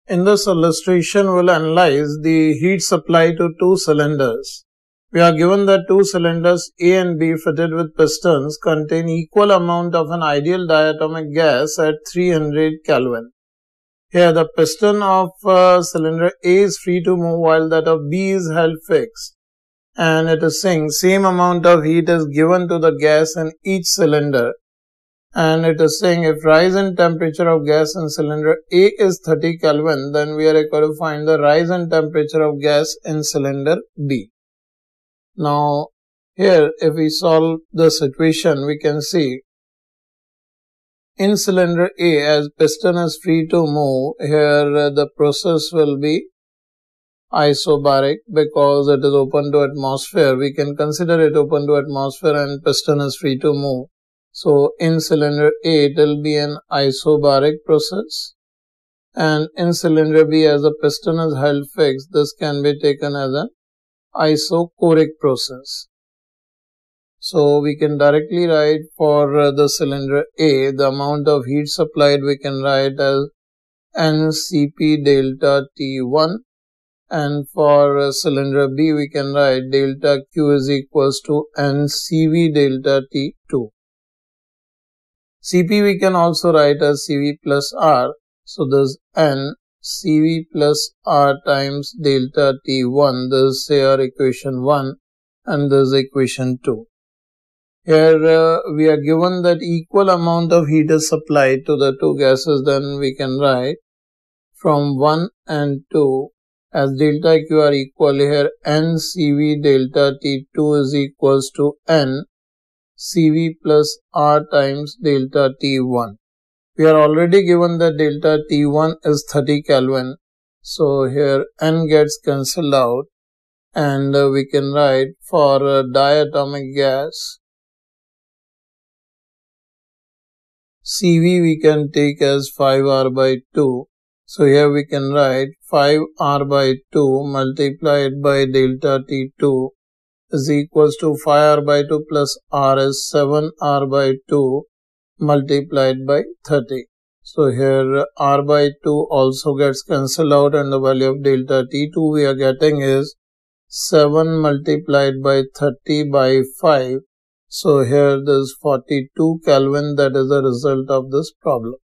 In this illustration, we'll analyze the heat supply to two cylinders. We are given that two cylinders A and B fitted with pistons contain equal amount of an ideal diatomic gas at 300 Kelvin. Here the piston of cylinder A is free to move while that of B is held fixed. And it is saying same amount of heat is given to the gas in each cylinder. And it is saying if rise in temperature of gas in cylinder A is 30 Kelvin, then we are required to find the rise in temperature of gas in cylinder B. Now, here if we solve the situation, we can see in cylinder A, as piston is free to move, here the process will be isobaric because it is open to atmosphere. We can consider it open to atmosphere and piston is free to move. So, in cylinder A, it will be an isobaric process, and in cylinder B, as the piston is held fixed, this can be taken as an isochoric process. So, we can directly write for the cylinder A, the amount of heat supplied we can write as NCP delta T1, and for cylinder B, we can write delta Q is equals to NCV delta T2. Cp we can also write as Cv plus R. So this N Cv plus R times delta T1. This is our equation 1 and this is equation 2. Here we are given that equal amount of heat is supplied to the two gases. Then we can write from 1 and 2 as delta Q are equal. Here N Cv delta T2 is equals to N Cv plus R times delta T1. We are already given that delta T1 is 30 Kelvin. So here N gets cancelled out and we can write for diatomic gas Cv we can take as 5R by 2. So here we can write 5R by 2 multiplied by delta T2 is equals to 5R by 2 plus R is 7R by 2 multiplied by 30. So here R by 2 also gets cancelled out and the value of delta T2 we are getting is 7 multiplied by 30 by 5. So here this 42 Kelvin, that is the result of this problem.